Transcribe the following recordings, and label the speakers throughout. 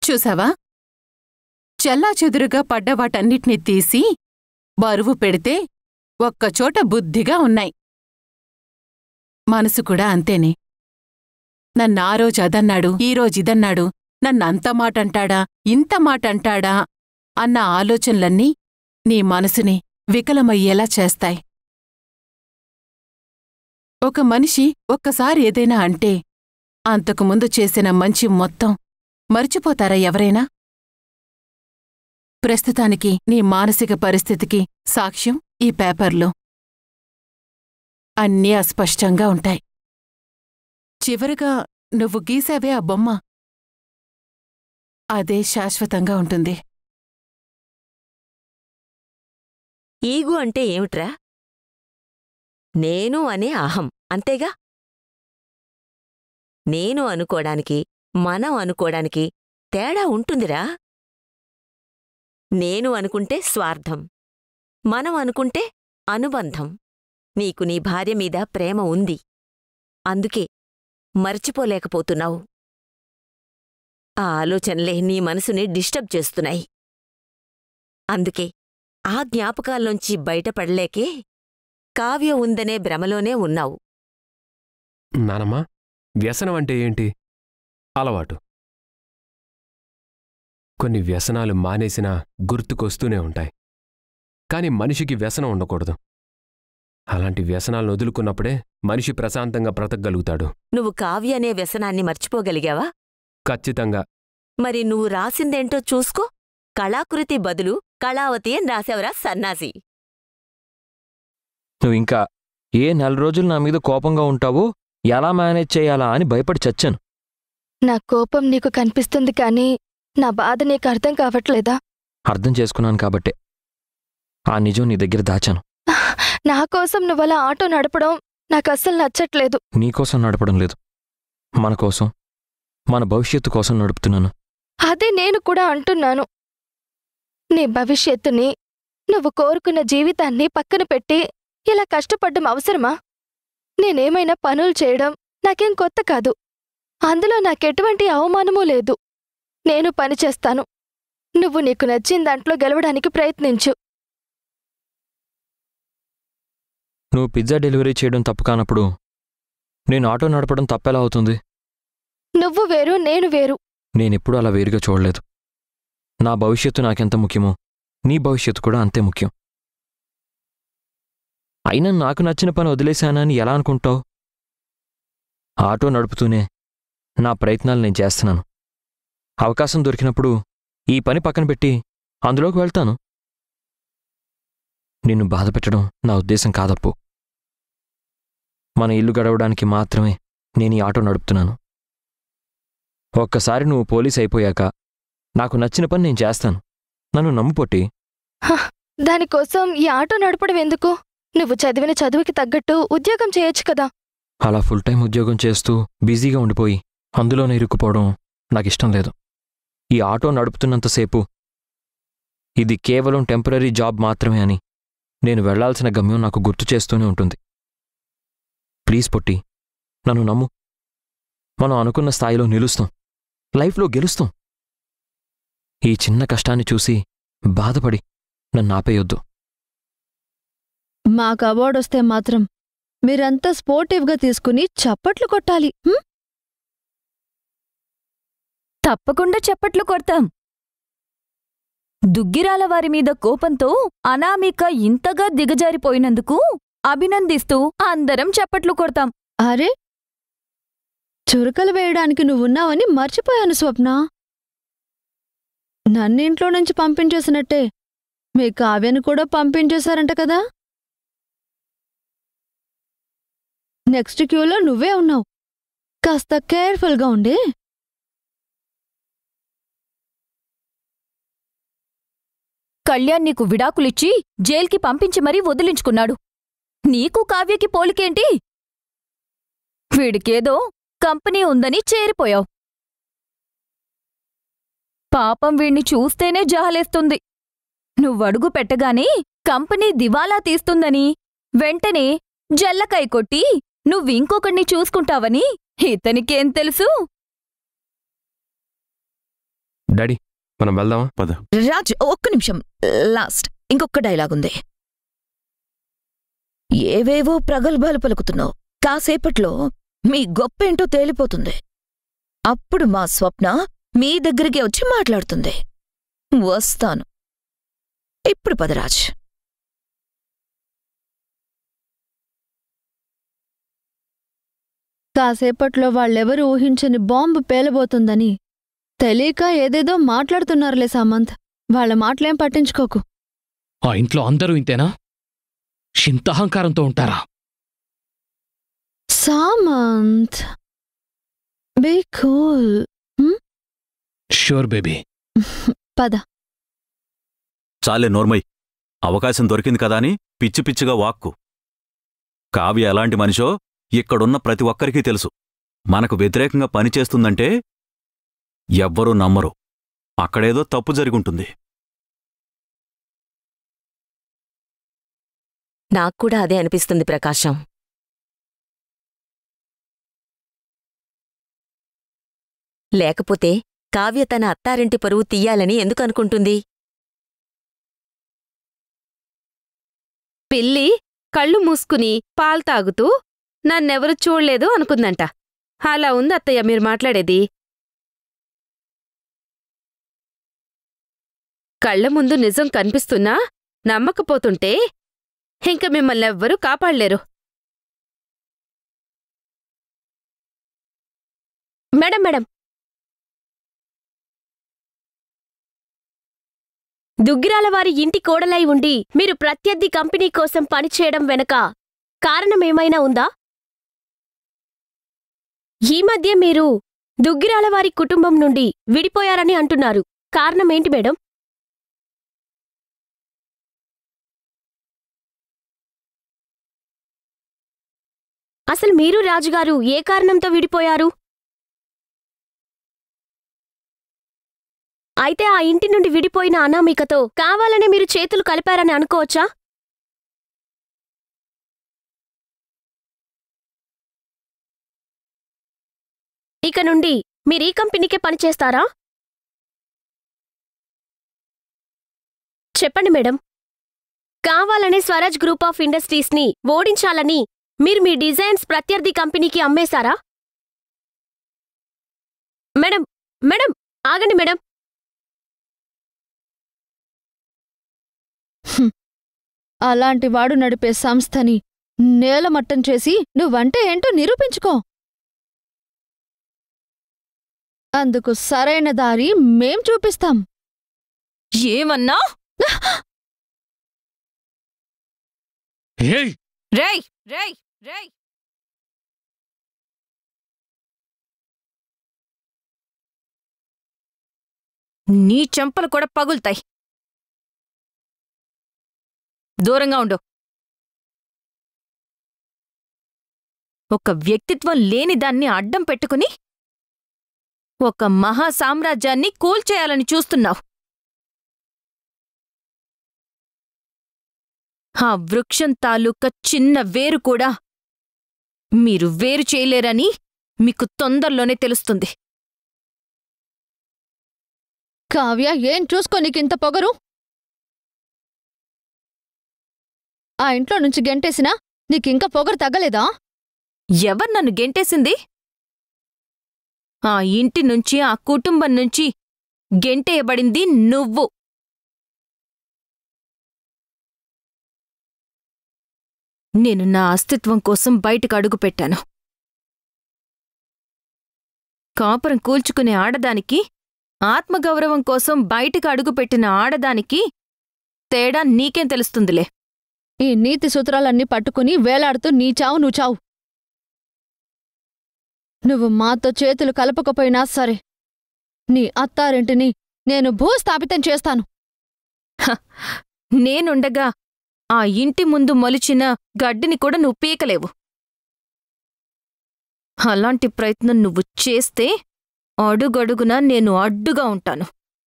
Speaker 1: చూసావా, చెల్లాచెదురుగా పడ్డవాటన్నిటినీ తీసి బరువు పెడితే ఒక్కచోట బుద్ధిగా ఉన్నాయి. మనసు కూడా అంతేనే. నన్నా రోజు అదన్నాడు, ఈరోజిదన్నాడు, నన్నంత మాటంటాడా, ఇంత మాటంటాడా అన్న ఆలోచనలన్నీ నీ మనసుని వికలమయ్యేలా చేస్తాయి. ఒక మనిషి ఒక్కసారి ఏదైనా అంటే అంతకుముందు చేసిన మంచి మొత్తం మరిచిపోతారా ఎవరైనా? ప్రస్తుతానికి నీ మానసిక పరిస్థితికి సాక్ష్యం ఈ పేపర్లో. అన్నీ అస్పష్టంగా ఉంటాయి. చివరగా నువ్వు గీసావే ఆ బొమ్మ, అదే శాశ్వతంగా ఉంటుంది.
Speaker 2: ఈగు అంటే ఏమిట్రా? నేను అనే అహం, అంతేగా? నేను అనుకోడానికి మనం అనుకోడానికి తేడా ఉంటుందిరా. నేను అనుకుంటే స్వార్థం, మనం అనుకుంటే అనుబంధం. నీకు నీ భార్య మీద ప్రేమ ఉంది, అందుకే మర్చిపోలేకపోతున్నావు. ఆ ఆలోచనలే నీ మనసుని డిస్టర్బ్ చేస్తున్నాయి. అందుకే ఆ జ్ఞాపకాల్లోంచి బయటపడలేకే కావ్య ఉందనే భ్రమలోనే ఉన్నావు.
Speaker 3: నానమ్మా, వ్యసనం అంటే ఏంటి? అలవాటు. కొన్ని వ్యసనాలు మానేసినా గుర్తుకొస్తూనే ఉంటాయి. కాని మనిషికి వ్యసనం ఉండకూడదు. అలాంటి వ్యసనాలను వదులుకున్నప్పుడే మనిషి ప్రశాంతంగా బ్రతకగలుగుతాడు.
Speaker 2: నువ్వు కావ్య అనే వ్యసనాన్ని మర్చిపోగలిగావా?
Speaker 3: ఖచ్చితంగా.
Speaker 2: మరి నువ్వు రాసిందేంటో చూసుకో. కళాకృతి బదులు కళావతి అని రాసావురా సన్నాసి.
Speaker 4: నువ్వింకా ఏ 4 రోజులు నా మీద కోపంగా ఉంటావో ఎలా మేనేజ్ చేయాలా అని భయపడి చచ్చాను.
Speaker 5: నా కోపం నీకు కనిపిస్తుంది కానీ నా బాధ నీకు అర్థం కావట్లేదా?
Speaker 4: అర్థం చేసుకున్నాను కాబట్టే ఆ నిజం నీ దగ్గర దాచాను.
Speaker 5: నా కోసం నువ్వలా ఆటో నడపడం నాకస్సలు నచ్చట్లేదు.
Speaker 4: నీకోసం నడపడం లేదు, మన కోసం, మన భవిష్యత్తు కోసం నడుపుతున్నాను.
Speaker 5: అదే నేను కూడా అంటున్నాను. నీ భవిష్యత్తుని, నువ్వు కోరుకున్న జీవితాన్ని పక్కన పెట్టి ఇలా కష్టపడ్డం అవసరమా? నేనేమైనా పనులు చేయడం నాకేం కొత్త కాదు. అందులో నాకెటువంటి అవమానమూ లేదు. నేను పనిచేస్తాను. నువ్వు నీకు నచ్చిన దాంట్లో గెలవడానికి ప్రయత్నించు.
Speaker 4: నువ్వు పిజ్జా డెలివరీ చేయడం తప్పు కానప్పుడు నేను ఆటో నడపడం తప్పెలా అవుతుంది?
Speaker 5: నువ్వు వేరు, నేను వేరు.
Speaker 4: నేనెప్పుడూ అలా వేరుగా చూడలేదు. నా భవిష్యత్తు నాకెంత ముఖ్యమో నీ భవిష్యత్తు కూడా అంతే ముఖ్యం. అయినా నాకు నచ్చిన పని వదిలేశానని ఎలా అనుకుంటావు? ఆటో నడుపుతూనే నా ప్రయత్నాలు నేను చేస్తున్నాను. అవకాశం దొరికినప్పుడు ఈ పని పక్కన పెట్టి అందులోకి వెళ్తాను. నిన్ను బాధపెట్టడం నా ఉద్దేశం కాదప్పు. మన ఇల్లు గడవడానికి మాత్రమే నేను ఈ ఆటో నడుపుతున్నాను. ఒక్కసారి నువ్వు పోలీస్ అయిపోయాక నాకు నచ్చిన పని నేను చేస్తాను. నన్ను నమ్ముపొట్టి.
Speaker 5: దానికోసం ఈ ఆటో నడపడం ఎందుకు? నువ్వు చదివిన చదువుకి తగ్గట్టు ఉద్యోగం చేయొచ్చు కదా.
Speaker 4: అలా ఫుల్ టైం ఉద్యోగం చేస్తూ బిజీగా ఉండిపోయి అందులోనే ఇరుక్కుపోవడం నాకిష్టం లేదు. ఈ ఆటో నడుపుతున్నంతసేపు ఇది కేవలం టెంపరరీ జాబ్ మాత్రమే అని నేను వెళ్లాల్సిన గమ్యం నాకు గుర్తు చేస్తూనే ఉంటుంది. ప్లీజ్ పొట్టి, నన్ను నమ్ము. మనం అనుకున్న స్థాయిలో నిలుస్తాం, లైఫ్లో గెలుస్తాం. ఈ చిన్న కష్టాన్ని చూసి బాధపడి నన్ను ఆపేయొద్దు.
Speaker 6: మాకు అవార్డొస్తే మాత్రం మీరంతా స్పోర్టివ్గా తీసుకుని చప్పట్లు కొట్టాలి.
Speaker 7: తప్పకుండా చప్పట్లు కొడతాం. దుగ్గిరాల వారి మీద కోపంతో అనామిక ఇంతగా దిగజారిపోయినందుకు అభినందిస్తూ అందరం చప్పట్లు కొడతాం.
Speaker 6: అరే, చురకలు వేయడానికి నువ్వున్నావని మర్చిపోయాను స్వప్న. నన్నింట్లో నుంచి పంపించేసినట్టే మీ కావ్యను కూడా పంపించేశారంట కదా. నెక్స్ట్ క్యూలో నువ్వే ఉన్నావు. కాస్త కేర్ఫుల్గా ఉండే.
Speaker 7: కళ్యాణ్ నీకు విడాకులిచ్చి జైల్కి పంపించి మరీ వదిలించుకున్నాడు. నీకు కావ్యకి పోలికేంటి? వీడికేదో కంపెనీ ఉందని చేరిపోయావు. పాపం వీణ్ణి చూస్తేనే జాలేస్తుంది. నువ్వడుగు పెట్టగానే కంపెనీ దివాలా తీస్తుందని వెంటనే జల్లకాయ కొట్టి నువ్వింకొకణ్ణి చూసుకుంటావని ఇతనికేం తెలుసు?
Speaker 3: డాడీ మనం వెళ్దామా?
Speaker 8: పద.
Speaker 9: రాజ్ ఒక్క నిమిషం, లాస్ట్ ఇంకొక డైలాగ్ ఉంది. ఏవేవో ప్రగల్భాలు పలుకుతున్నావు, కాసేపట్లో మీ గొప్పేంటో తేలిపోతుంది. అప్పుడు మా స్వప్న మీ దగ్గరికి వచ్చి మాట్లాడుతుంది. వస్తాను. ఇప్పుడు పదరాజ్.
Speaker 6: కాసేపట్లో వాళ్ళెవరూ ఊహించని బాంబు పేలబోతుందని తెలియక ఏదేదో మాట్లాడుతున్నారులే సామంత్. వాళ్ళ మాటలేం పట్టించుకోకు.
Speaker 10: ఆ ఇంట్లో అందరూ ఇంతేనా? ఇంత అహంకారంతో ఉంటారా?
Speaker 6: Samanth, be cool.
Speaker 10: Sure baby.
Speaker 6: పద.
Speaker 8: చాలే నోర్మై. అవకాశం దొరికింది కదా అని పిచ్చి పిచ్చిగా వాక్కు. కావ్య ఎలాంటి మనిషో ఇక్కడున్న ప్రతి ఒక్కరికీ తెలుసు. మనకు వ్యతిరేకంగా పనిచేస్తుందంటే ఎవ్వరూ నమ్మరు. అక్కడేదో తప్పు జరిగుంటుంది.
Speaker 2: నాక్కూడా అదే అనిపిస్తుంది ప్రకాశం. లేకపోతే కావ్య తన అత్తారింటి పరువు తీయాలని ఎందుకనుకుంటుంది?
Speaker 11: పిల్లి కళ్ళు మూసుకుని పాలు తాగుతూ నన్నెవరూ చూడలేదు అనుకుందంట. అలా ఉంది అత్తయ్య మీరు మాట్లాడేది. కళ్ల ముందు నిజం కనిపిస్తున్నా నమ్మకపోతుంటే ఇంక మిమ్మల్నెవ్వరూ కాపాడలేరు.
Speaker 12: మేడం మేడం, దుగ్గిరాలవారి ఇంటి కోడలై ఉండి మీరు ప్రత్యర్థి కంపెనీ కోసం పనిచేయడం వెనక కారణమేమైనా ఉందా? ఈ మధ్య మీరు దుగ్గిరాలవారి కుటుంబం నుండి విడిపోయారని అంటున్నారు. కారణమేంటి మేడం? అసలు మీరు రాజుగారు ఏ కారణంతో విడిపోయారు? అయితే ఆ ఇంటి నుండి విడిపోయిన అనామికతో కావాలనే మీరు చేతులు కలిపారని అనుకోవచ్చా? ఇక నుండి మీరీ కంపెనీకే పనిచేస్తారా? చెప్పండి మేడం. కావాలనే స్వరాజ్ గ్రూప్ ఆఫ్ ఇండస్ట్రీస్ని ఓడించాలని మీరు మీ డిజైన్స్ ప్రత్యర్థి కంపెనీకి అమ్మేశారా? మేడం మేడం ఆగండి మేడం.
Speaker 6: అలాంటి వాడు నడిపే సంస్థని నేలమట్టం చేసి నువ్వంటే ఏంటో నిరూపించుకో. అందుకు సరైన దారి మేం చూపిస్తాం.
Speaker 9: ఏమన్నా?
Speaker 10: ఏయ్!
Speaker 9: రేయ్ రేయ్ రేయ్! నీ చెంపలు కూడా పగులుతాయి. దూరంగా ఉండు. ఒక వ్యక్తిత్వం లేని దాన్ని అడ్డం పెట్టుకుని ఒక మహాసామ్రాజ్యాన్ని కూల్చేయాలని చూస్తున్నావు. ఆ వృక్షం తాలూకా చిన్న వేరు కూడా మీరు వేరు చేయలేరని మీకు తొందరలోనే తెలుస్తుంది.
Speaker 6: కావ్య, ఏం చూసుకో నీకింత పొగరు? ఆ ఇంట్లో నుంచి గెంటేసినా నీకింక పొగరు తగ్గలేదా?
Speaker 9: ఎవరు నన్ను గెంటేసింది? ఆ ఇంటి నుంచి, ఆ కుటుంబం నుంచి గెంటేయబడింది నువ్వు. నేను నా అస్తిత్వం కోసం బయటకు అడుగుపెట్టాను. కాపురం కూల్చుకునే ఆడదానికి, ఆత్మగౌరవం కోసం బయటకు అడుగుపెట్టిన ఆడదానికి తేడా నీకేం తెలుస్తుందిలే.
Speaker 6: ఈ నీతి సూత్రాలన్నీ పట్టుకుని వేలాడుతూ నీ చావు నువ్వు చావు. నువ్వు మాతో చేతులు కలపకపోయినా సరే, నీ అత్తారింటిని నేను భూస్థాపితం చేస్తాను.
Speaker 9: నేనుండగా ఆ ఇంటి ముందు మొలిచిన గడ్డిని కూడా నువ్వు పీకలేవు. అలాంటి ప్రయత్నం నువ్వు చేస్తే అడుగడుగునా నేను అడ్డుగా ఉంటాను.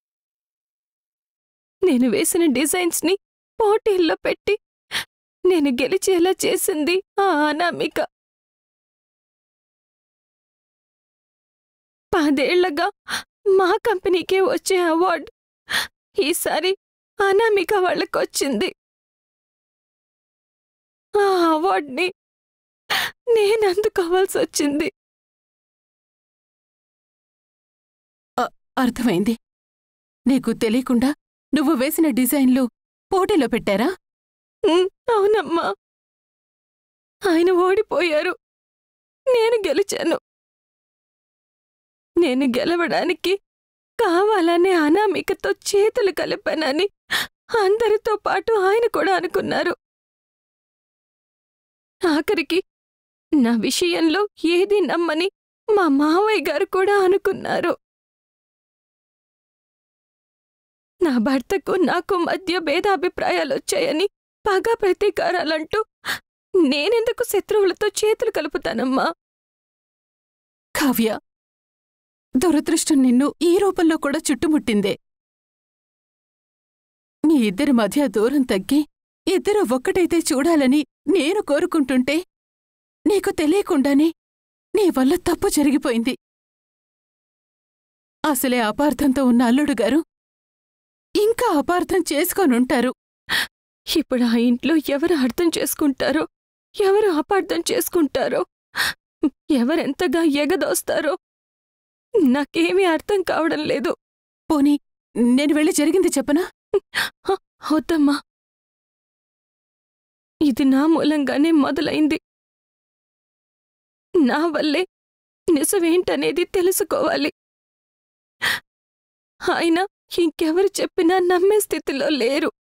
Speaker 11: నేను వేసిన డిజైన్స్ని పోటీల్లో పెట్టి నేను గెలిచేలా చేసింది ఆ అనామిక. 10 ఏళ్లగా
Speaker 5: మా కంపెనీకే వచ్చే అవార్డు ఈసారి అనామిక వాళ్ళకొచ్చింది. ఆ అవార్డుని నేను అందుకోవాల్సి వచ్చింది.
Speaker 1: అర్థమైంది. నీకు తెలియకుండా నువ్వు వేసిన డిజైన్లు పోటీలో పెట్టారా?
Speaker 5: అవునమ్మా. ఆయన ఓడిపోయారు, నేను గెలిచాను. నేను గెలవడానికి కావాలనే అనామికతో చేతులు కలిపానని అందరితో పాటు ఆయన కూడా అనుకున్నారు. ఆఖరికి నా విషయంలో ఏది నమ్మని మా మావయ్య గారు కూడా అనుకున్నారు. నా భర్తకు నాకు మధ్య భేదాభిప్రాయాలొచ్చాయని పగా ప్రతీకారాలంటూ నేనెందుకు శత్రువులతో చేతులు కలుపుతానమ్మా?
Speaker 1: కావ్య, దురదృష్టం నిన్ను ఈ రూపంలో కూడా చుట్టుముట్టిందే. మీ ఇద్దరి మధ్య దూరం తగ్గి ఇద్దరు ఒక్కటైతే చూడాలని నేను కోరుకుంటుంటే నీకు తెలియకుండానే నీ వల్ల తప్పు జరిగిపోయింది. అసలే అపార్థంతో ఉన్న అల్లుడుగారు ఇంకా అపార్థం చేసుకోనుంటారు.
Speaker 5: ఇప్పుడు ఆ ఇంట్లో ఎవరు అర్థం చేసుకుంటారో, ఎవరు అపార్థం చేసుకుంటారో, ఎవరెంతగా ఎగదోస్తారో నాకేమీ అర్థం కావడం లేదు.
Speaker 1: పోనీ నేను వెళ్ళి జరిగింది చెప్పనా?
Speaker 5: వద్దమ్మా, ఇది నా మూలంగానే మొదలైంది. నా వల్లే నిజమేంటనేది తెలుసుకోవాలి. ఆయన ఇంకెవరు చెప్పినా నమ్మే స్థితిలో లేరు.